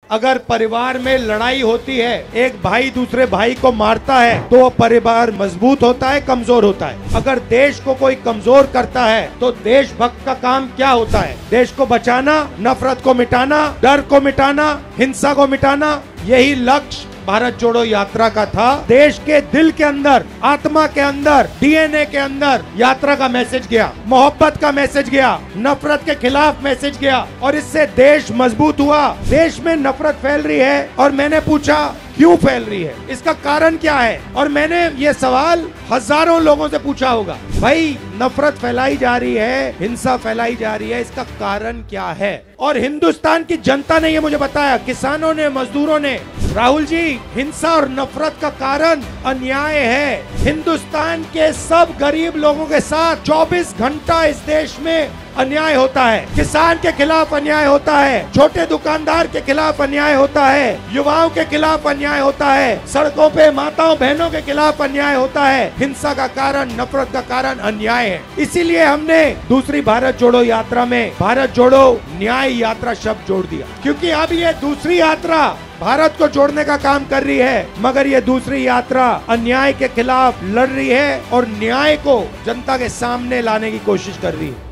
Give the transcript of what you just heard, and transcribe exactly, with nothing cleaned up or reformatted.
अगर परिवार में लड़ाई होती है, एक भाई दूसरे भाई को मारता है, तो वो परिवार मजबूत होता है, कमजोर होता है। अगर देश को कोई कमजोर करता है तो देशभक्त का काम क्या होता है? देश को बचाना, नफरत को मिटाना, डर को मिटाना, हिंसा को मिटाना। यही लक्ष्य भारत जोड़ो यात्रा का था। देश के दिल के अंदर, आत्मा के अंदर, डीएनए के अंदर यात्रा का मैसेज गया, मोहब्बत का मैसेज गया, नफरत के खिलाफ मैसेज गया, और इससे देश मजबूत हुआ। देश में नफरत फैल रही है और मैंने पूछा क्यों फैल रही है, इसका कारण क्या है? और मैंने ये सवाल हजारों लोगों से पूछा होगा, भाई नफरत फैलाई जा रही है, हिंसा फैलाई जा रही है, इसका कारण क्या है? और हिंदुस्तान की जनता ने ये मुझे बताया, किसानों ने, मजदूरों ने, राहुल जी, हिंसा और नफरत का कारण अन्याय है। हिंदुस्तान के सब गरीब लोगों के साथ चौबीस घंटा इस देश में अन्याय होता है। किसान के खिलाफ अन्याय होता है, छोटे दुकानदार के खिलाफ अन्याय होता है, युवाओं के खिलाफ अन्याय होता है, सड़कों पे माताओं बहनों के खिलाफ अन्याय होता है। हिंसा का कारण, नफरत का कारण अन्याय है। इसीलिए हमने दूसरी भारत जोड़ो यात्रा में भारत जोड़ो न्याय यात्रा शब्द जोड़ दिया, क्योंकि अब ये दूसरी यात्रा भारत को जोड़ने का काम कर रही है, मगर ये दूसरी यात्रा अन्याय के खिलाफ लड़ रही है और न्याय को जनता के सामने लाने की कोशिश कर रही है।